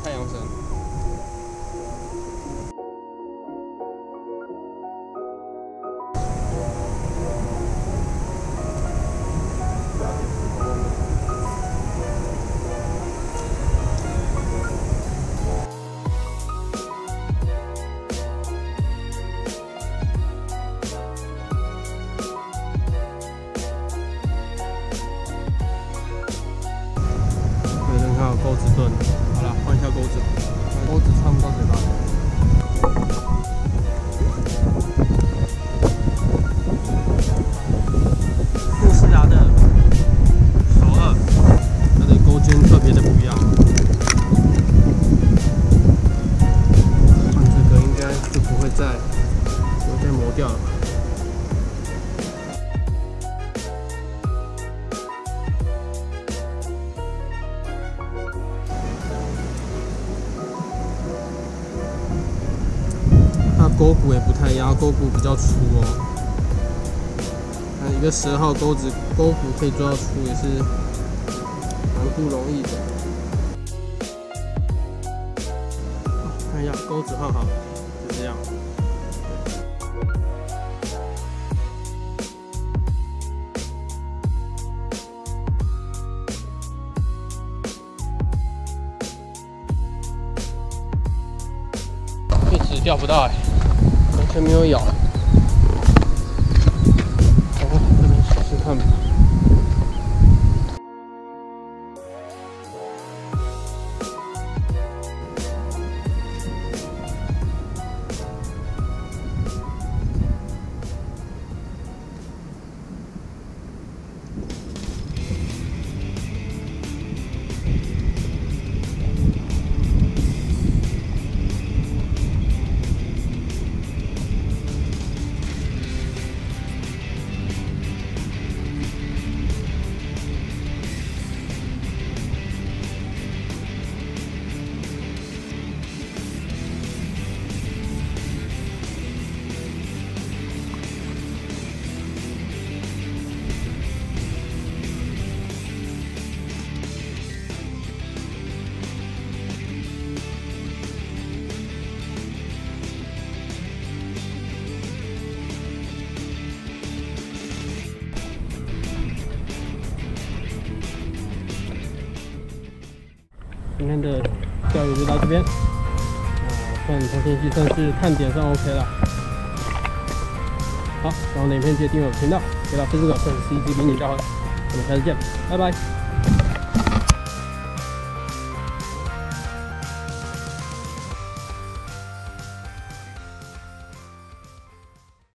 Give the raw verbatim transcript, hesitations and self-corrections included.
太阳神。钩子盾，好了，换一下钩子，钩子穿不到嘴巴。慕斯达的手二，它的钩尖特别的不一样。换这个应该就不会再不会再磨掉了吧。 钩骨也不太一样，钩骨比较粗哦。那一个十二号钩子，钩骨可以做到粗，也是蛮不容易的。看一下钩子换好，就这样。一直钓不到哎、欸。 完全没有咬，哦，这边试试看吧。今天的钓鱼就到这边，呃，算头前溪算是探点算 OK 了。好，然后影片记得订阅我频道，给到分这个算是 C Z B 你钓回来，我们下次见，拜拜。